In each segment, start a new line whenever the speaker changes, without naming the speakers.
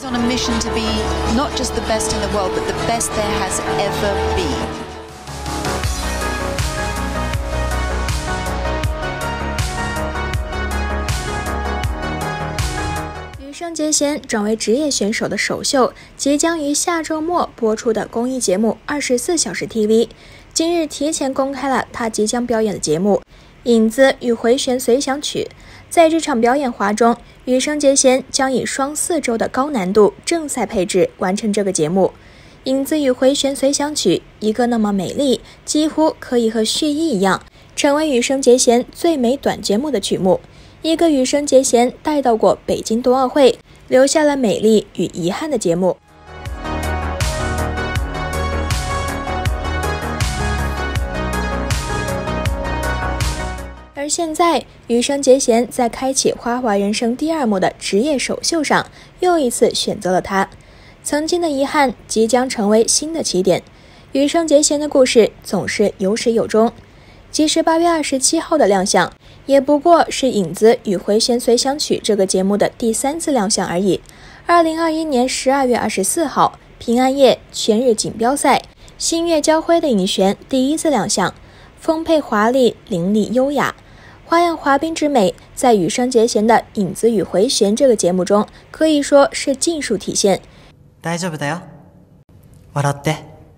He's on a mission to be not just the best in the world, but the best there has ever been.
羽生结弦转为职业选手的首秀即将于下周末播出的公益节目24小时 TV， 今日提前公开了他即将表演的节目《影子与回旋随想曲》。在这场表演滑中，羽生结弦将以双4周的高难度正赛配置完成这个节目。《影子与回旋随想曲》一个那么美丽，几乎可以和血衣一样，成为羽生结弦最美短节目的曲目。一个羽生结弦带到过北京冬奥会，留下了美丽与遗憾的节目。而现在，羽生结弦在开启花滑人生第2幕的职业首秀上，又一次选择了他。曾经的遗憾即将成为新的起点。羽生结弦的故事总是有始有终，即使8月27号的亮相，也不过是《影子与回旋随想曲》这个节目的第3次亮相而已。2021年12月24号，平安夜全日锦标赛，星月交辉的影旋第1次亮相，丰沛华丽，凌厉优雅。花样滑冰之美，在羽生结弦的《影子与回旋》这个节目中，可以说是尽数体现。
大丈夫だよ。笑って。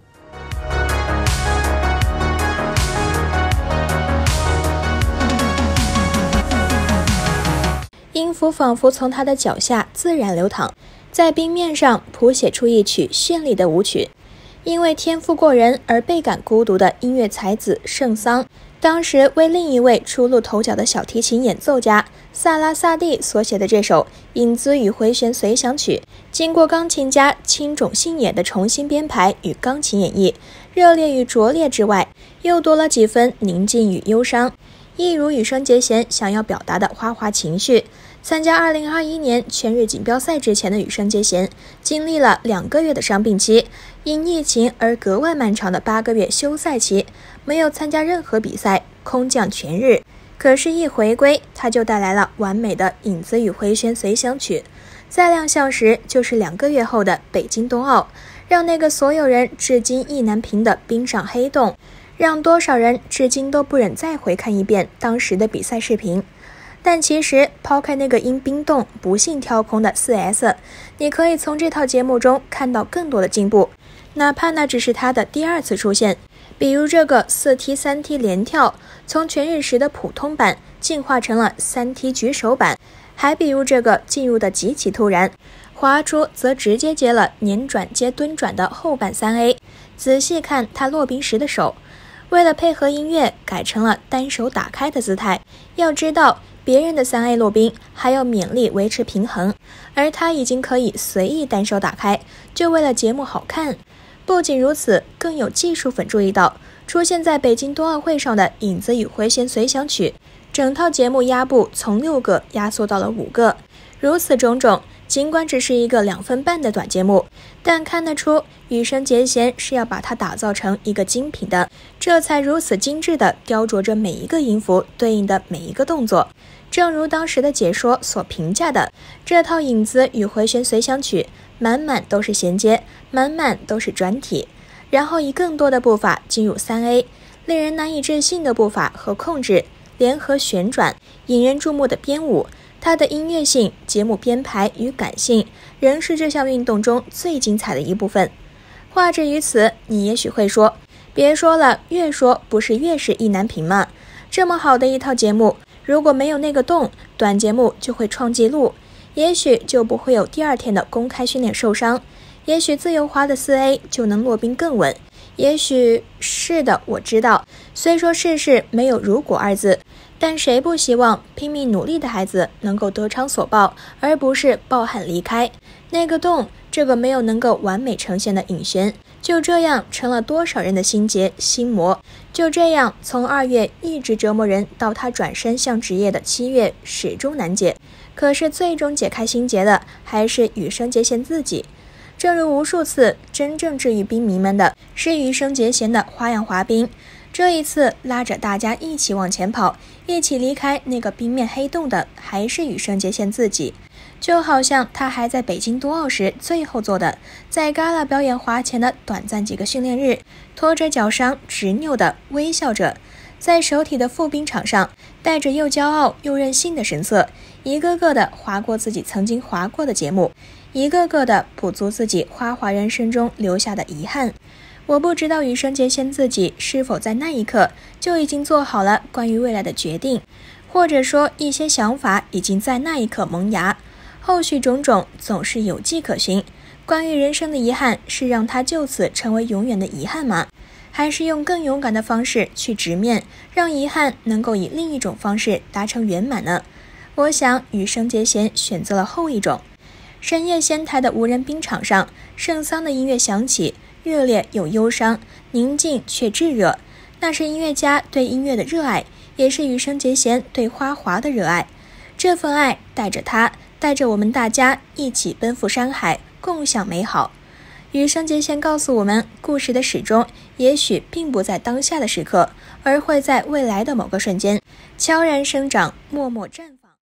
音符仿佛从他的脚下自然流淌，在冰面上谱写出一曲绚丽的舞曲。因为天赋过人而倍感孤独的音乐才子圣桑，当时为另一位初露头角的小提琴演奏家萨拉萨蒂所写的这首《影子与回旋随想曲》，经过钢琴家青冢信也的重新编排与钢琴演绎，热烈与拙劣之外，又多了几分宁静与忧伤，一如羽生结弦想要表达的花滑情绪。参加2021年全日锦标赛之前的羽生结弦，经历了2个月的伤病期，因疫情而格外漫长的8个月休赛期，没有参加任何比赛，空降全日。可是，一回归，他就带来了完美的《影子与回旋随想曲》。在亮相时，就是2个月后的北京冬奥，让那个所有人至今意难平的冰上黑洞，让多少人至今都不忍再回看一遍当时的比赛视频。但其实抛开那个因冰冻不幸跳空的 4S， 你可以从这套节目中看到更多的进步，哪怕那只是他的第2次出现。比如这个4T 3T 连跳，从全日时的普通版进化成了3T 举手版，还比如这个进入的极其突然，滑出则直接接了年转接蹲转的后板 3A。 仔细看他落冰时的手，为了配合音乐改成了单手打开的姿态。要知道别人的 3A 落冰还要勉力维持平衡，而他已经可以随意单手打开，就为了节目好看。不仅如此，更有技术粉注意到，出现在北京冬奥会上的《影子与回旋随想曲》，整套节目压布从6个压缩到了5个。如此种种，尽管只是一个2分半的短节目，但看得出羽生结弦是要把它打造成一个精品的，这才如此精致地雕琢着每一个音符对应的每一个动作。正如当时的解说所评价的，这套《影子与回旋随想曲》满满都是衔接，满满都是转体，然后以更多的步伐进入 3A， 令人难以置信的步伐和控制，联合旋转，引人注目的编舞。它的音乐性、节目编排与感性，仍是这项运动中最精彩的一部分。话至于此，你也许会说，别说了，越说不是越是意难平吗？这么好的一套节目，如果没有那个洞，短节目就会创纪录，也许就不会有第2天的公开训练受伤，也许自由滑的 4A 就能落冰更稳，也许是的，我知道，虽说世事没有如果2字，但谁不希望拼命努力的孩子能够得偿所报，而不是抱憾离开？那个洞，这个没有能够完美呈现的影旋，就这样成了多少人的心结心魔。就这样从2月一直折磨人到他转身向职业的7月，始终难解。可是最终解开心结的还是羽生结弦自己。正如无数次，真正治愈冰迷们的是羽生结弦的花样滑冰。这一次拉着大家一起往前跑，一起离开那个冰面黑洞的还是羽生结弦自己。 就好像他还在北京冬奥时最后做的，在Gala表演滑前的短暂几个训练日，拖着脚伤执拗地微笑着，在首体的副冰场上，带着又骄傲又任性的神色，一个个的滑过自己曾经滑过的节目，一个个的补足自己花滑人生中留下的遗憾。我不知道羽生结弦自己是否在那一刻就已经做好了关于未来的决定，或者说一些想法已经在那一刻萌芽，后续种种总是有迹可循。关于人生的遗憾，是让它就此成为永远的遗憾吗？还是用更勇敢的方式去直面，让遗憾能够以另一种方式达成圆满呢？我想羽生结弦选择了后一种。深夜仙台的无人冰场上，圣桑的音乐响起，热烈又忧伤，宁静却炙热。那是音乐家对音乐的热爱，也是羽生结弦对花滑的热爱。这份爱带着他，带着我们大家一起奔赴山海，共享美好。羽生结弦告诉我们，故事的始终也许并不在当下的时刻，而会在未来的某个瞬间悄然生长，默默绽放。